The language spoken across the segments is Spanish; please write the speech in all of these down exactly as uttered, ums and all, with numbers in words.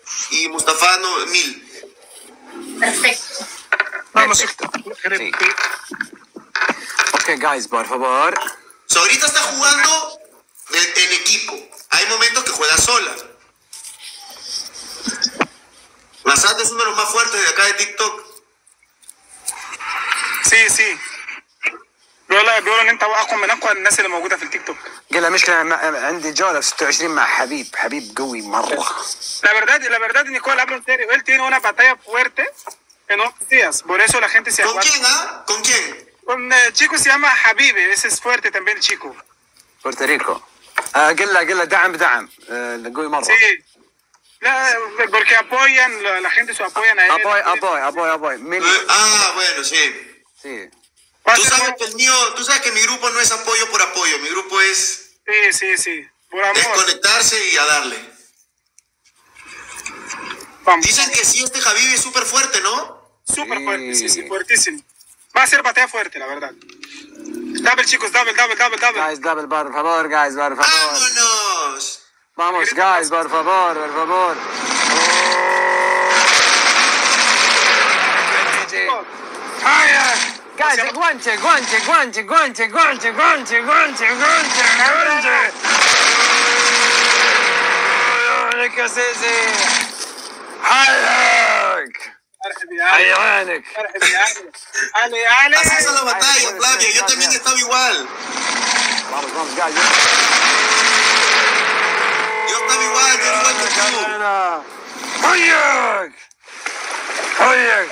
y Mustafa no, mil. Perfecto. Vamos. Perfecto. Sí. Ok, guys, por favor. So, ahorita está jugando en, en equipo. Hay momentos que juega sola. Masat es uno de los más fuertes de acá de TikTok. سي سي بيقول بيقولوا ان انت اقوى من اقوى الناس اللي موجوده في التيك توك. قال مشكلة عندي جولة ستة وعشرين مع حبيب حبيب قوي مرة. La verdad, la verdad, Nicole, hablo en serio. Él tiene una batalla fuerte en unos días. Por eso la gente se ¿Con aguanta. quién, ah? ¿Con quién? Un eh, chico se llama Habib. Ese es fuerte también, chico. بورتوريكو. آه قل له قل له دعم بدعم آه قوي مرة. Sí. La, porque apoyan, la, la gente se apoyan a él. أبوي أبوي أبوي أبوي. مين؟ Ah, bueno, sí. Sí. Va a Tú ser sabes muy- que el mío, tú sabes que mi grupo no es apoyo por apoyo, mi grupo es Sí, sí, sí. Por amor. desconectarse y a darle. Vamos. Dicen que sí, este Javi es súper fuerte, ¿no? Súper Sí. fuerte, sí, sí, fuertísimo. Va a ser batalla fuerte, la verdad. Double, chicos, double, double, double, double. Guys, double por favor, guys, por favor. ¡Vámonos! Vamos, guys, por favor, por favor. Guys, guanche, guanche, guanche, guanche, guanche, guanche, guanche, guanche, guanche. لك سيسي. حيك. مرحبا يا علي. حيوانك. مرحبا يا علي. علي يا علي. Así es la batalla, Ay, Flavia. Yo ay, también ay. estaba igual. Vamos, vamos, guys. Yo estaba igual, yo igual que tú. حيك. حيك.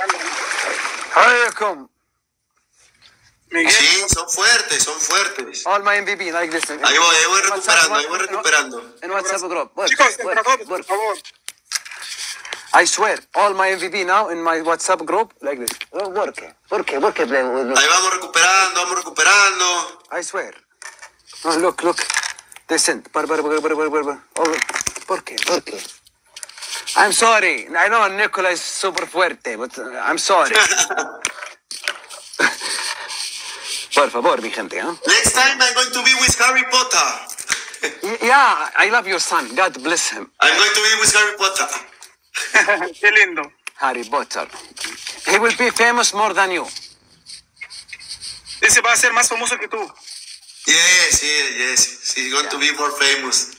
حيكم. Miguel. Sí, son fuertes, son fuertes. All my M V P, like this. Ahí voy, ahí voy recuperando, ahí voy recuperando. En WhatsApp group. Work, Chicos, work, entre todos, por work. favor. I swear, all my M V P now in my WhatsApp group, like this. Oh, work, work, work, play with me. Ahí vamos recuperando, vamos recuperando. I swear. Oh, look, look. They sent. Bar, bar, bar, bar, bar, bar, bar. Oh, work, work. I'm sorry. I know Nicola is super fuerte, but uh, I'm sorry. Por favor, mi gente, huh? Next time I'm going to be with Harry Potter. Y- Yeah, I love your son. God bless him. I'm going to be with Harry Potter. Qué lindo. Harry Potter. He will be famous more than you. Ese va a ser más famoso que tú. Yes, yes, yes. He's going to be more famous.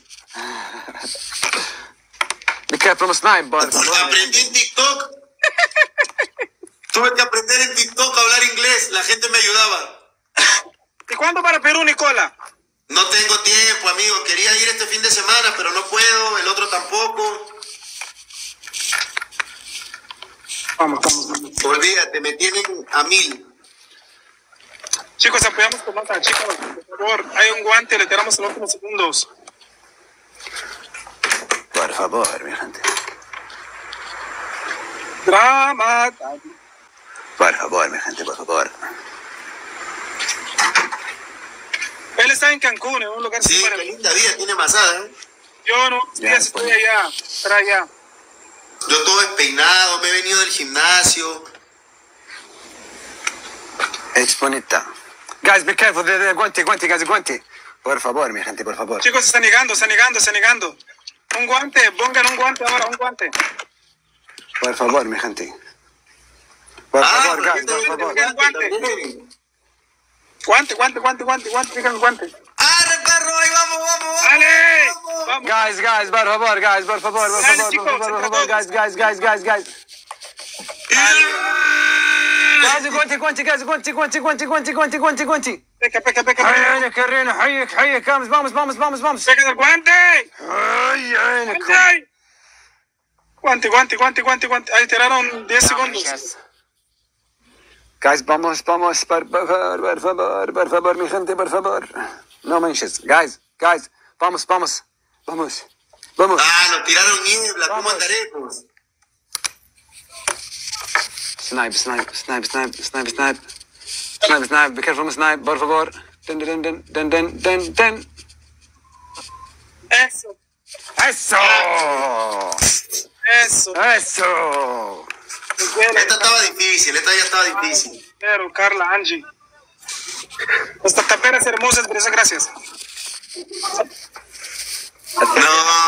Be careful, snipe, por Porque favor. aprendí en TikTok. Tuve que aprender en TikTok a hablar inglés. La gente me ayudaba. ¿Y cuándo para Perú, Nicola? No tengo tiempo, amigo. Quería ir este fin de semana, pero no puedo. El otro tampoco. Vamos, vamos, vamos. Olvídate, me tienen a mil. Chicos, apoyamos con nota. Chicos, por favor, hay un guante, le tiramos en los últimos segundos. Por favor, mi gente. Drama. Por favor, mi gente, por favor. Él está en Cancún, en un lugar Sí, súper- qué linda vida tiene Masada, ¿eh? Yo no, Ya, días estoy pues. allá, para allá. Yo todo despeinado, me he venido del gimnasio. Es bonita. Guys, be careful. De, de, guante, guante, guys, guante. Por favor, mi gente, por favor. Chicos, se está negando, está negando, está negando. Un guante, pongan un guante ahora, un guante. Por favor, mi gente. Por favor, pero guys, este por es favor. guante Guante. también. Guante, guante, guante, guante, guante, digan guante. ¡Arre, perro! ¡Ahí vamos, vamos, vamos! ¡Ale! vamos! Vamos. Guys, guys, por favor, guys, por favor, por Dale, favor, chicos, por favor, por entre favor, todos. guys, guys, guys, guys, guys. Guys, guante, guante, guys, guante, guante, guante, guante, guante, guante, guante. Peca, peca, peca, Ay, peca. عينك Carreno, حيك حيك vamos, vamos, vamos, vamos, vamos. Peca del guante. Ay, عينك. Guante. Guante, guante, guante, guante, guante. Ahí tiraron diez segundos. Guys, vamos, vamos, por favor, por favor, por favor, mi gente, por favor. No manches. Guys, guys, vamos, vamos, vamos, vamos. Ah, nos tiraron niebla, ¿cómo Vamos. andaremos? Snipe, snipe, snipe, snipe, snipe, snipe. Snipe, snipe, be careful, snipe, por favor. Den, den, den, den, den, den, den. Eso, ¡Eso! eso. ¡Eso! Miguel, Esta estaba difícil, esta ya estaba difícil. Pero, Carla, Angie. Estas taperas hermosas, por eso gracias. No.